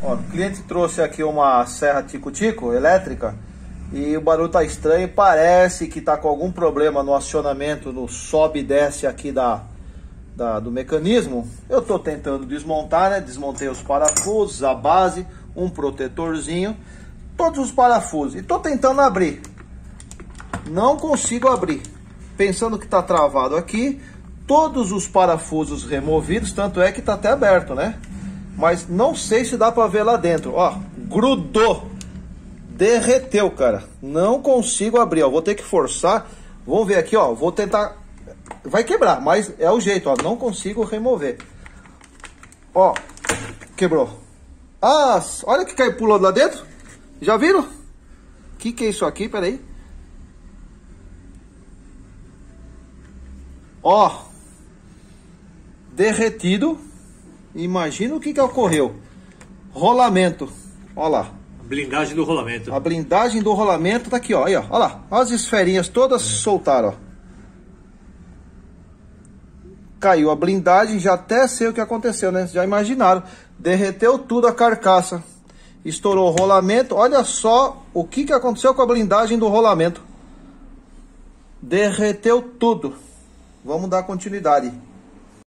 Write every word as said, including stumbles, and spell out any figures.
Ó, o cliente trouxe aqui uma serra tico-tico elétrica e o barulho tá estranho, parece que tá com algum problema no acionamento, no sobe e desce aqui da, da, do mecanismo. Eu tô tentando desmontar, né? Desmontei os parafusos, a base, um protetorzinho, todos os parafusos e tô tentando abrir. Não consigo abrir, pensando que tá travado aqui, todos os parafusos removidos, tanto é que tá até aberto, né? Mas não sei se dá para ver lá dentro. Ó, grudou, derreteu, cara. Não consigo abrir, ó. Vou ter que forçar. Vamos ver aqui, ó. Vou tentar. Vai quebrar, mas é o jeito, ó. Não consigo remover. Ó, quebrou. Ah, olha que caiu, pulou lá dentro. Já viram? O que que é isso aqui? Pera aí. Ó, derretido. Imagina o que que ocorreu. Rolamento. Olha lá. A blindagem do rolamento. A blindagem do rolamento tá aqui, ó. Aí, ó. Olha lá. As esferinhas todas é. soltaram, ó. Caiu a blindagem. Já até sei o que aconteceu, né? Já imaginaram. Derreteu tudo a carcaça. Estourou o rolamento. Olha só o que que aconteceu com a blindagem do rolamento. Derreteu tudo. Vamos dar continuidade.